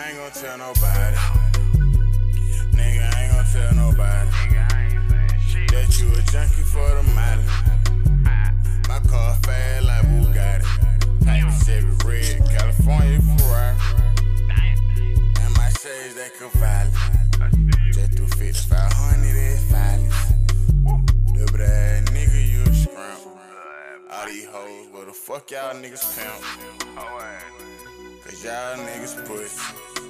I ain't gon' tell nobody. Nigga, I ain't gon' tell nobody that you a junkie for the molly. My car fast like Bugatti. Type Chevy red, California Ferrari. And my shades they Cavalli. Just through 5,500 that's fileless. Little ass nigga, you a scrimp. All these hoes, where the fuck y'all niggas pimp? Cause y'all niggas pussy.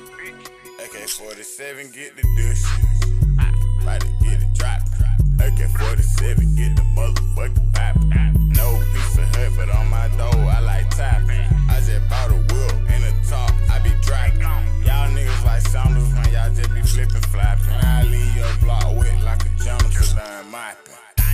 AK-47 get the douche. About to get it dropped. AK-47 get the motherfucking pop. No piece of hut, but on my door I like tapping. I just bought a wheel in the top, I be driving. Y'all niggas like Sanders, man, y'all just be flipping, flapping. I leave your block wet like a janitor done mopping.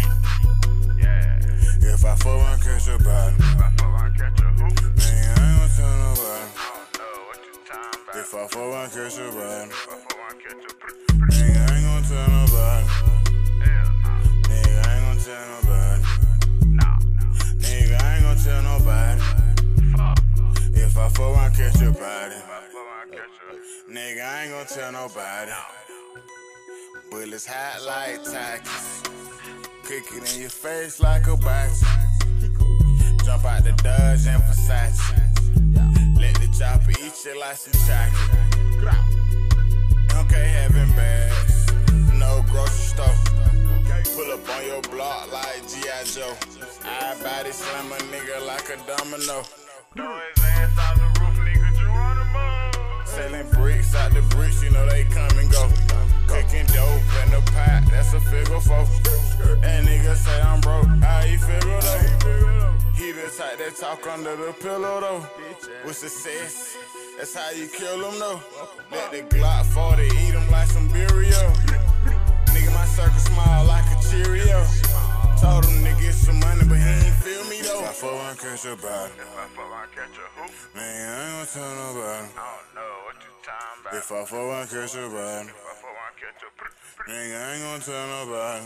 If I fuck one, catch your body. Man, I ain't gon' tell nobody. If I fuck one, catch your body. Nigga, I ain't gon' tell nobody. Nigga, I ain't gon' tell nobody. Nigga, I ain't gon' tell nobody. If I fuck one, catch your body. Nigga, I ain't gon' tell nobody. Bullets hot like tacos. Kick it in your face like a box. Jump out the Dodge and Versace. Let the chopper eat you like some chocolate. Okay, having bags, no grocery store. Pull up on your block like G.I. Joe. I body slam a nigga like a domino. Throw his ass out the roof, nigga, Geronimo. Selling bricks out the bricks, you know they come and go. Cooking dope in the pot, that's a figure four. That nigga say I'm broke, how he figure though? He the type that talk under the pillow though. With success, that's how you kill him though. Let the Glock 40 eat him like some Burrito. Nigga, my circle small like a Cheerio. Told him to get some money, but he ain't feel me though. If I fuck one, catch your body. Man, I ain't gon' tell nobody. If I fuck one, catch your body. Nigga, I ain't gon' tell nobody.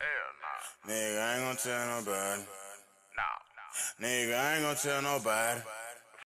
Nigga, I ain't gon' tell nobody. Nigga, I ain't gon' tell nobody.